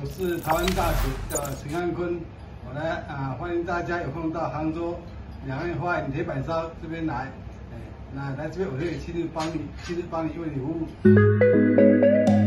我是台湾大学的陈汉坤，我呢欢迎大家有空到杭州两岸花园铁板烧这边来，那来这边我可以亲自帮你为你服务。